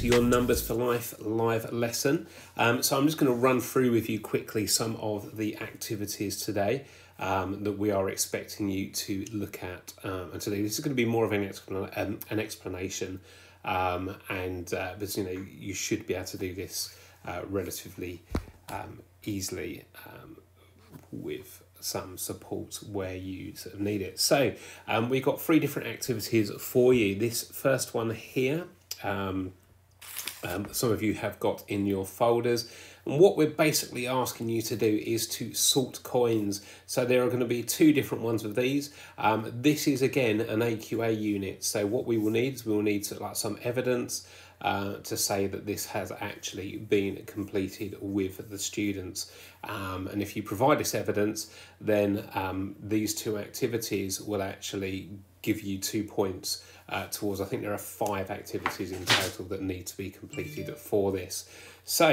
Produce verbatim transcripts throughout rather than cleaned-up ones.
to your Numbers for Life live lesson. Um, so I'm just going to run through with you quickly some of the activities today um, that we are expecting you to look at. Um, and today this is going to be more of an, explan um, an explanation, um, and uh, but, you know, you should be able to do this uh, relatively um, easily um, with some support where you sort of need it. So um, we've got three different activities for you. This first one here, um, um, some of you have got in your folders. And what we're basically asking you to do is to sort coins. So there are going to be two different ones of these. Um, this is again an A Q A unit. So what we will need is we will need to, like some evidence Uh, to say that this has actually been completed with the students. Um, and if you provide this evidence, then um, these two activities will actually give you two points uh, towards, I think there are five activities in total that need to be completed for this. So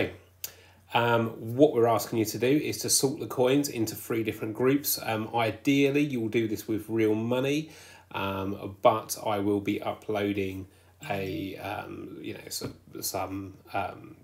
um, what we're asking you to do is to sort the coins into three different groups. Um, ideally, you will do this with real money, um, but I will be uploading a um, you know some, some um,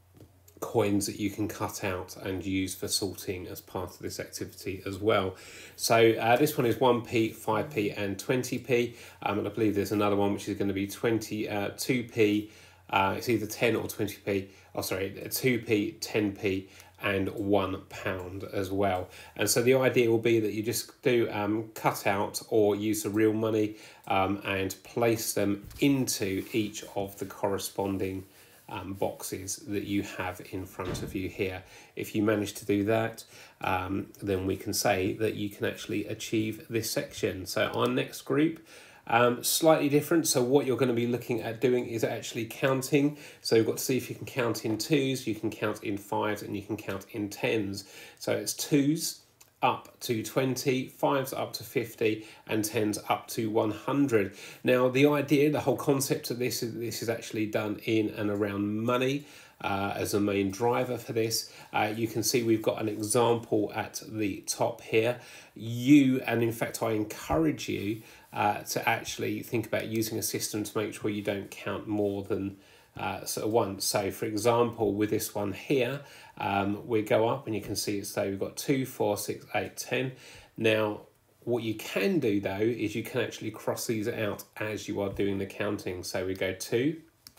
coins that you can cut out and use for sorting as part of this activity as well. So uh, this one is one p, five p and twenty p, um, and I believe there's another one which is going to be twenty-two p, uh, it's either ten or twenty p, oh sorry, two p, ten p and one pound as well. And so the idea will be that you just do um, cut out or use the real money um, and place them into each of the corresponding um, boxes that you have in front of you here. If you manage to do that, um, then we can say that you can actually achieve this section. So our next group, Um, slightly different. So what you're going to be looking at doing is actually counting. So you've got to see if you can count in twos, you can count in fives, and you can count in tens. So it's twos up to twenty, fives up to fifty, and tens up to one hundred. Now the idea, the whole concept of this is this is actually done in and around money. Uh, as a main driver for this. Uh, you can see we've got an example at the top here. You, and in fact I encourage you uh, to actually think about using a system to make sure you don't count more than uh, sort of once. So for example, with this one here, um, we go up and you can see it's, so we've got two, four, six, eight, ten. Now, what you can do though, is you can actually cross these out as you are doing the counting. So we go two,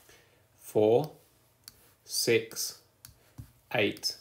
four, six, eight,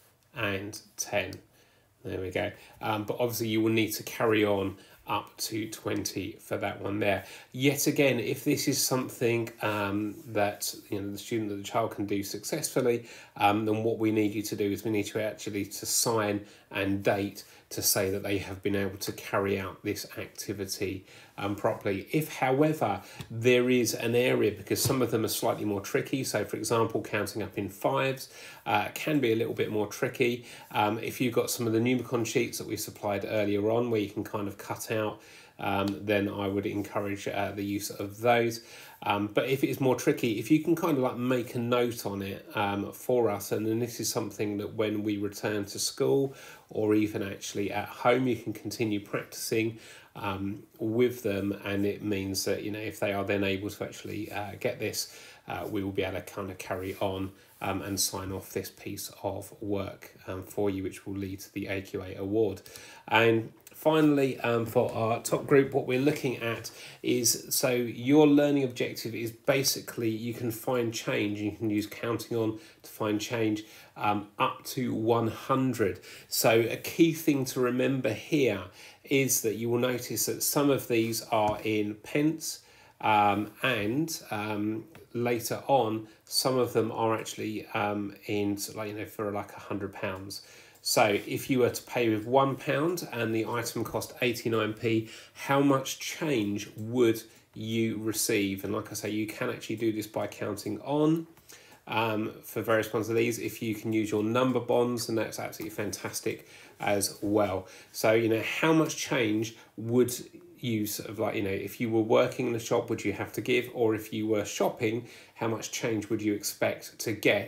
and ten. There we go. Um, but obviously you will need to carry on up to twenty for that one there. Yet again, if this is something um, that you know the student or the child can do successfully, um, then what we need you to do is we need to actually to sign and date to say that they have been able to carry out this activity um, properly. If, however, there is an area, because some of them are slightly more tricky, so for example, counting up in fives uh, can be a little bit more tricky. Um, if you've got some of the Numicon sheets that we supplied earlier on where you can kind of cut out, um, then I would encourage uh, the use of those. Um, but if it is more tricky, if you can kind of like make a note on it um, for us, and then this is something that when we return to school or even actually at home, you can continue practicing um, with them, and it means that, you know, if they are then able to actually uh, get this, uh, we will be able to kind of carry on um, and sign off this piece of work um, for you, which will lead to the A Q A award. And finally, um, for our top group, what we're looking at is, so your learning objective is basically you can find change, you can use counting on to find change um, up to one hundred. So a key thing to remember here is that you will notice that some of these are in pence, um, and um, later on, some of them are actually um, in, like, you know, for like a hundred pounds. So if you were to pay with one pound and the item cost eighty-nine p, how much change would you receive? And like I say, you can actually do this by counting on um, for various ones of these. If you can use your number bonds, then that's absolutely fantastic as well. So, you know, how much change would you sort of like, you know, if you were working in the shop, would you have to give? Or if you were shopping, how much change would you expect to get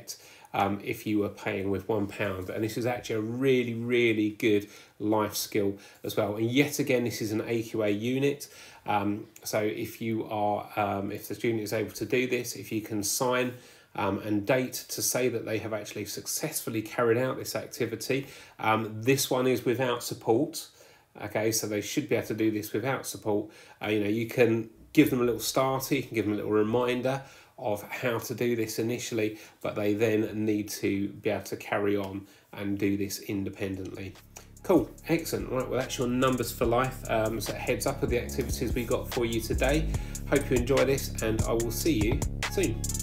um, if you were paying with one pound. And this is actually a really, really good life skill as well. And yet again, this is an A Q A unit. Um, so if you are, um, if the student is able to do this, if you can sign um, and date to say that they have actually successfully carried out this activity, um, this one is without support. Okay, so they should be able to do this without support. Uh, you know, you can give them a little starter, you can give them a little reminder of how to do this initially, but they then need to be able to carry on and do this independently. Cool, excellent. Right, well, that's your numbers for life. Um, so heads up of the activities we got for you today. Hope you enjoy this, and I will see you soon.